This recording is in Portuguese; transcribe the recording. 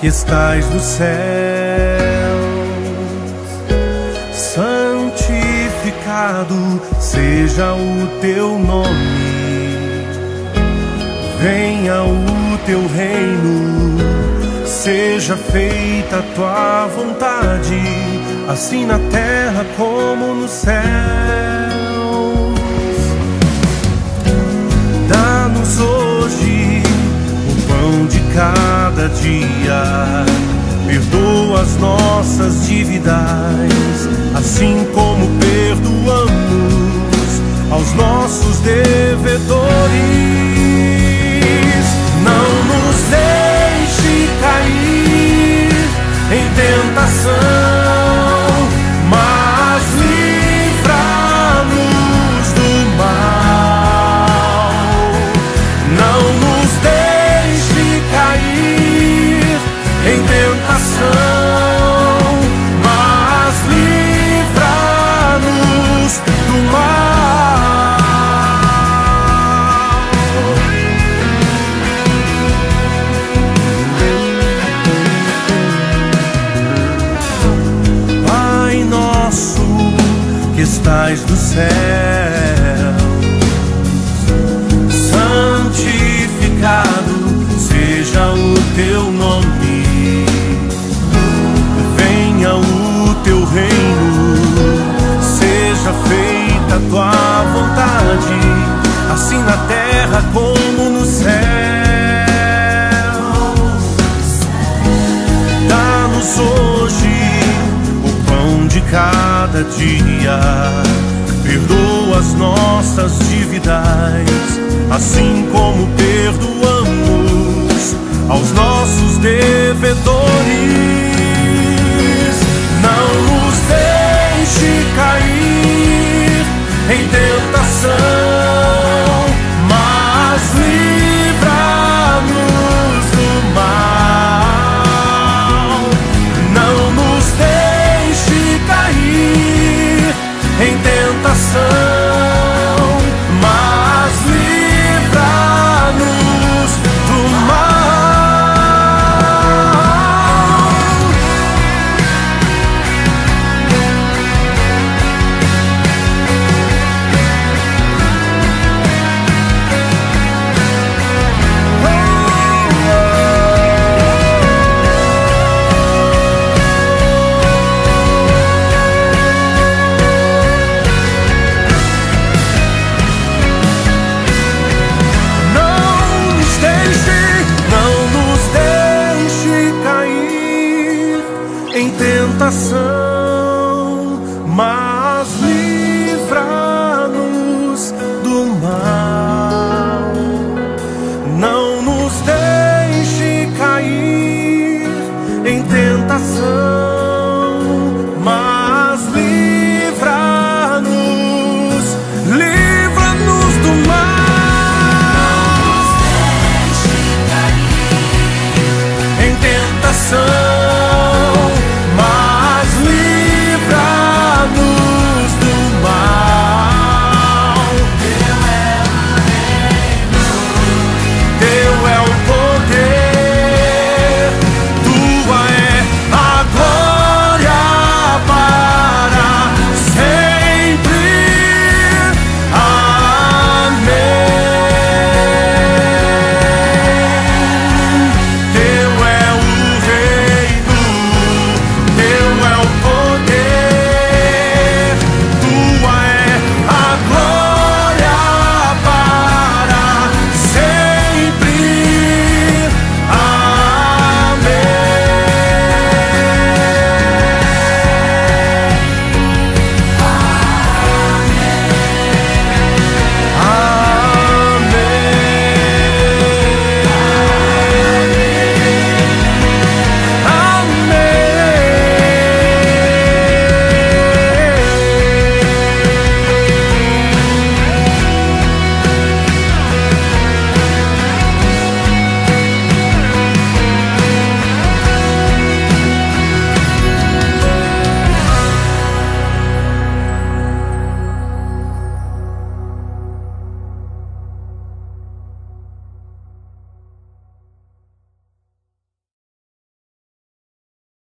que estais no céu, santificado seja o teu nome. Venha o teu reino, seja feita a tua vontade, assim na terra como no céu. Dá-nos hoje o pão de cada dia, perdoa as nossas dívidas, assim como perdoamos aos nossos devedores. Não nos deixe cair em tentação, mas livra-nos do mal. Não nos deixe cair em tentação, mas livra-nos do mal. Pai nosso que estais no céu, santificado seja o teu nome. Venha o teu reino, seja feita a tua vontade, assim na terra como no céu. Dá-nos hoje o pão de cada dia, perdoa as nossas dívidas, assim como perdoamos aos nossos devedores. Não nos deixe cair em tentação, mas livra-nos do mal. Não nos deixe cair em tentação, mas livra-nos do mal. Não nos deixe cair em tentação,